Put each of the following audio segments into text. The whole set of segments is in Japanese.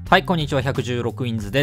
はい、こんにちは。116ウィンズです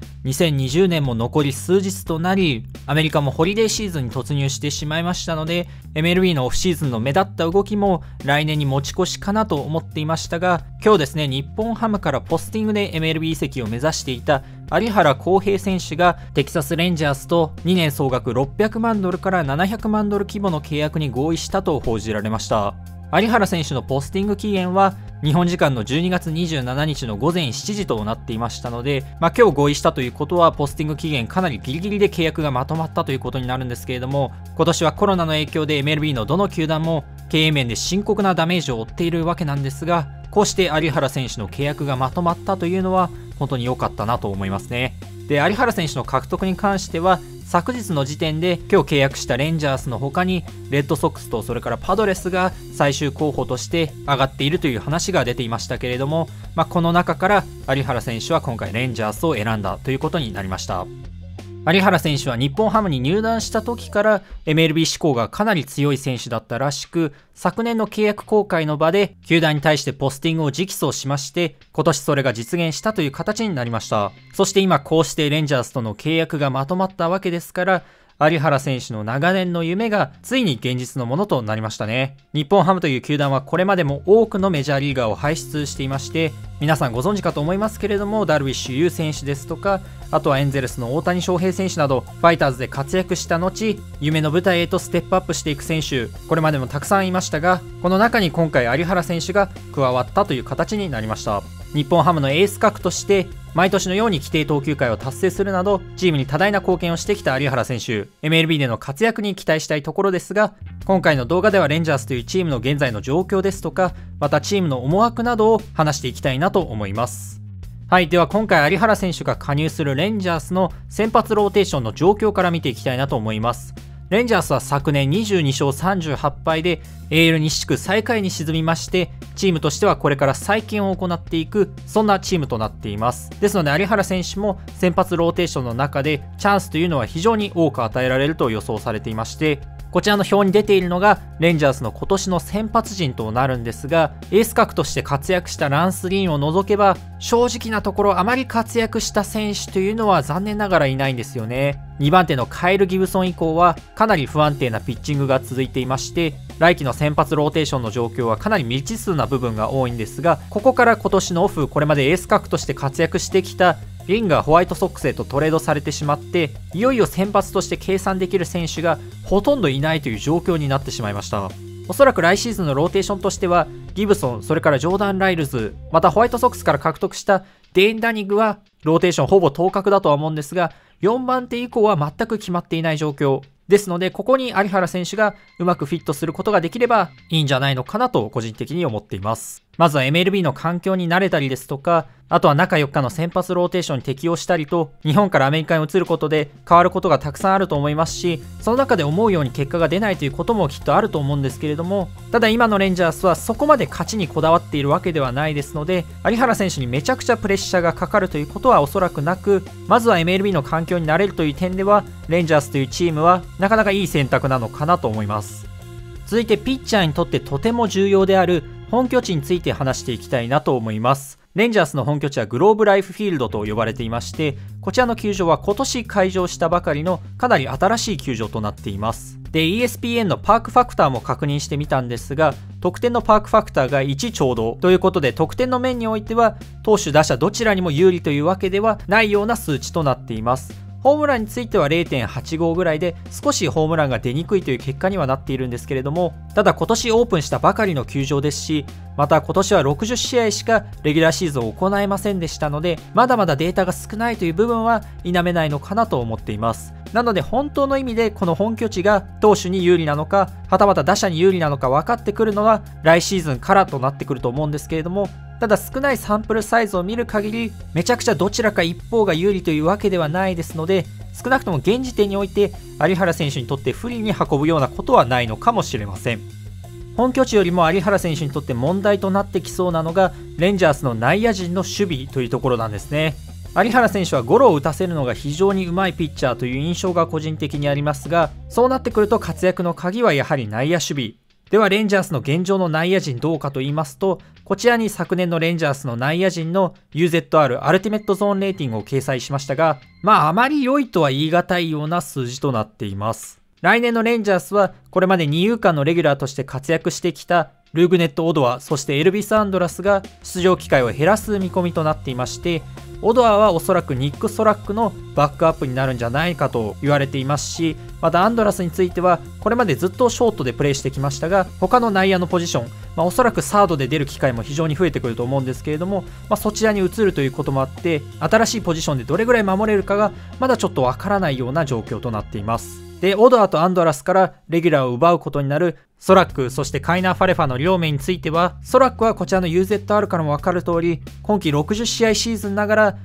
。2020年も残り数日となり、アメリカもホリデーシーズンに突入してしまいましたので、MLB のオフシーズンの目立った動きも来年に持ち越しかなと思っていましたが、今日ですね、日本ハムからポスティングで MLB 移籍を目指していた有原航平選手がテキサスレンジャースと2年総額600万ドルから700万ドル規模の契約に合意したと報じられました。有原選手のポスティング期限は日本時間の12月27日の午前7時となっていましたので、今日合意したということはポスティング期限かなりギリギリで契約がまとまったということになるんですけれども、今年はコロナの影響で MLB のどの球団も経営面で深刻なダメージを負っているわけなんですが、こうして有原選手の契約がまとまったというのは本当に良かったなと思いますね。で、有原選手の獲得に関しては昨日の時点で今日契約したレンジャースの他にレッドソックスとそれからパドレスが最終候補として上がっているという話が出ていましたけれども、この中から有原選手は今回レンジャースを選んだということになりました。有原選手は日本ハムに入団した時から MLB 志向がかなり強い選手だったらしく、昨年の契約更改の場で球団に対してポスティングを直訴しまして、今年それが実現したという形になりました。そして今こうしてレンジャースとの契約がまとまったわけですから、有原選手の長年の夢がついに現実のものとなりましたね。日本ハムという球団はこれまでも多くのメジャーリーガーを輩出していまして、皆さんご存知かと思いますけれども、ダルビッシュ有選手ですとか、あとはエンゼルスの大谷翔平選手などファイターズで活躍した後、夢の舞台へとステップアップしていく選手、これまでもたくさんいましたが、この中に今回有原選手が加わったという形になりました。日本ハムのエース格として毎年のように規定投球回を達成するなどチームに多大な貢献をしてきた有原選手、 MLB での活躍に期待したいところですが、今回の動画ではレンジャースというチームの現在の状況ですとか、またチームの思惑などを話していきたいなと思います。はい、では今回有原選手が加入するレンジャースの先発ローテーションの状況から見ていきたいなと思います。レンジャースは昨年22勝38敗で AL 西地区最下位に沈みまして、チームとしてはこれから再建を行っていく、そんなチームとなっています。ですので有原選手も先発ローテーションの中でチャンスというのは非常に多く与えられると予想されていまして、こちらの表に出ているのがレンジャースの今年の先発陣となるんですが、エース格として活躍したランス・リーンを除けば正直なところあまり活躍した選手というのは残念ながらいないんですよね。2番手のカイル・ギブソン以降はかなり不安定なピッチングが続いていまして、来季の先発ローテーションの状況はかなり未知数な部分が多いんですが、ここから今年のオフ、これまでエース格として活躍してきたリンがホワイトソックスへとトレードされてしまって、いよいよ先発として計算できる選手がほとんどいないという状況になってしまいました。おそらく来シーズンのローテーションとしてはギブソン、それからジョーダン・ライルズ、またホワイトソックスから獲得したデイン・ダニグはローテーションほぼ当確だとは思うんですが、4番手以降は全く決まっていない状況ですので、ここに有原選手がうまくフィットすることができればいいんじゃないのかなと個人的に思っています。まずは MLB の環境に慣れたりですとか、あとは中4日の先発ローテーションに適応したりと、日本からアメリカに移ることで変わることがたくさんあると思いますし、その中で思うように結果が出ないということもきっとあると思うんですけれども、ただ今のレンジャースはそこまで勝ちにこだわっているわけではないですので、有原選手にめちゃくちゃプレッシャーがかかるということはおそらくなく、まずは MLB の環境に慣れるという点ではレンジャースというチームはなかなかいい選択なのかなと思います。続いてピッチャーにとってとても重要である本拠地について話していきたいなと思います。レンジャースの本拠地はグローブライフフィールドと呼ばれていまして、こちらの球場は今年開場したばかりのかなり新しい球場となっています。で、ESPN のパークファクターも確認してみたんですが、得点のパークファクターが1ちょうどということで、得点の面においては投手打者どちらにも有利というわけではないような数値となっています。ホームランについては 0.85 ぐらいで少しホームランが出にくいという結果にはなっているんですけれども、ただ今年オープンしたばかりの球場ですし、また今年は60試合しかレギュラーシーズンを行えませんでしたので、まだまだデータが少ないという部分は否めないのかなと思っています。なので本当の意味でこの本拠地が投手に有利なのか、はたまた打者に有利なのか分かってくるのは来シーズンからとなってくると思うんですけれども、ただ少ないサンプルサイズを見る限りめちゃくちゃどちらか一方が有利というわけではないですので、少なくとも現時点において有原選手にとって不利に運ぶようなことはないのかもしれません。本拠地よりも有原選手にとって問題となってきそうなのがレンジャースの内野陣の守備というところなんですね。有原選手はゴロを打たせるのが非常にうまいピッチャーという印象が個人的にありますが、そうなってくると活躍の鍵はやはり内野守備では、レンジャースの現状の内野陣どうかと言いますと、 こちらに昨年のレンジャースの内野陣の UZR アルティメットゾーンレーティングを掲載しましたが、あまり良いとは言い難いような数字となっています。来年のレンジャースはこれまで二遊間のレギュラーとして活躍してきたルーグネット・オドア、そしてエルビス・アンドラスが出場機会を減らす見込みとなっていまして、オドアはおそらくニック・ソラックのバックアップになるんじゃないかと言われていますし、またアンドラスについてはこれまでずっとショートでプレーしてきましたが、他の内野のポジション、おそらくサードで出る機会も非常に増えてくると思うんですけれども、そちらに移るということもあって、新しいポジションでどれぐらい守れるかがまだちょっとわからないような状況となっています。で、オドアとアンドラスからレギュラーを奪うことになるソラック、そしてカイナー・ファレファの両名については、ソラックはこちらの UZR からも分かる通り、今季60試合シーズンながら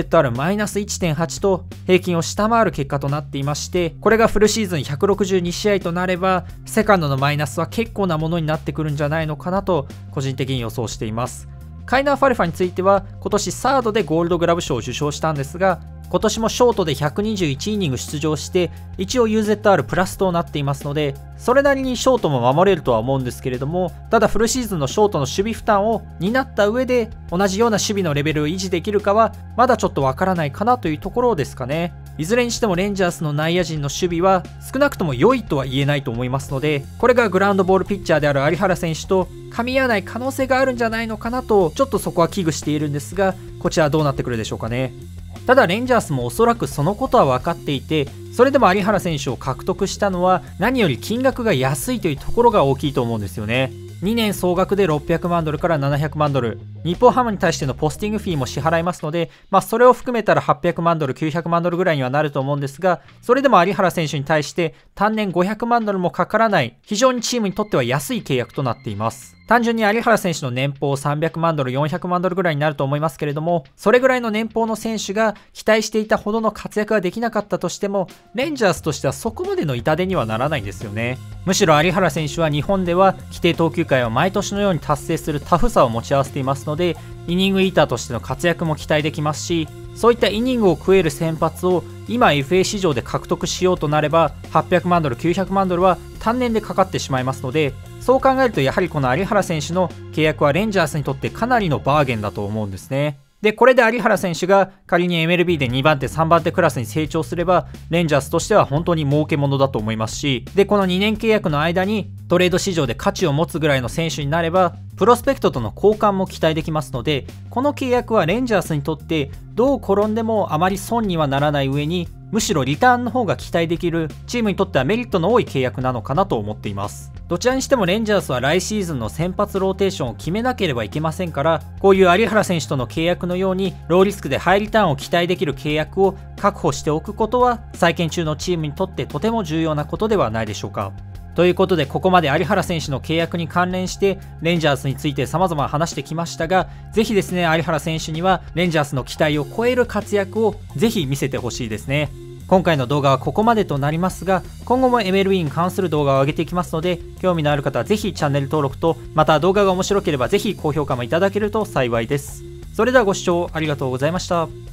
UZR-1.8 と平均を下回る結果となっていまして、これがフルシーズン162試合となれば、セカンドのマイナスは結構なものになってくるんじゃないのかなと個人的に予想しています。カイナー・ファレファについては今年サードでゴールドグラブ賞を受賞したんですが、今年もショートで121イニング出場して一応 UZR プラスとなっていますので、それなりにショートも守れるとは思うんですけれども、ただフルシーズンのショートの守備負担を担った上で同じような守備のレベルを維持できるかはまだちょっとわからないかなというところですかね。いずれにしてもレンジャースの内野陣の守備は少なくとも良いとは言えないと思いますので、これがグラウンドボールピッチャーである有原選手と噛み合わない可能性があるんじゃないのかなと、ちょっとそこは危惧しているんですが、こちらどうなってくるでしょうかね。ただレンジャースもおそらくそのことは分かっていて、それでも有原選手を獲得したのは何より金額が安いというところが大きいと思うんですよね。2年総額で600万ドルから700万ドル、日本ハムに対してのポスティングフィーも支払いますので、それを含めたら800万ドル、900万ドルぐらいにはなると思うんですが、それでも有原選手に対して単年500万ドルもかからない、非常にチームにとっては安い契約となっています。単純に有原選手の年俸300万ドル、400万ドルぐらいになると思いますけれども、それぐらいの年俸の選手が期待していたほどの活躍ができなかったとしても、レンジャースとしてはそこまでの痛手にはならないんですよね。むしろ有原選手は日本では規定投球回を毎年のように達成するタフさを持ち合わせていますので、イニングイーターとしての活躍も期待できますし、そういったイニングを食える先発を今 FA 市場で獲得しようとなれば800万ドル、900万ドルは単年でかかってしまいますので、そう考えるとやはりこの有原選手の契約はレンジャースにとってかなりのバーゲンだと思うんですね。で、これで有原選手が仮に MLB で2番手、3番手クラスに成長すれば、レンジャースとしては本当に儲けものだと思いますし、で、この2年契約の間にトレード市場で価値を持つぐらいの選手になれば、プロスペクトとの交換も期待できますので、この契約はレンジャースにとってどう転んでもあまり損にはならない上に、むしろリターンの方が期待できる、チームにとってはメリットの多い契約なのかなと思っています。どちらにしてもレンジャースは来シーズンの先発ローテーションを決めなければいけませんから、こういう有原選手との契約のようにローリスクでハイリターンを期待できる契約を確保しておくことは、再建中のチームにとってとても重要なことではないでしょうか。ということで、ここまで有原選手の契約に関連してレンジャースについて様々話してきましたが、ぜひですね、有原選手にはレンジャースの期待を超える活躍をぜひ見せてほしいですね。今回の動画はここまでとなりますが、今後も MLB に関する動画を上げていきますので、興味のある方はぜひチャンネル登録と、また動画が面白ければぜひ高評価もいただけると幸いです。それではご視聴ありがとうございました。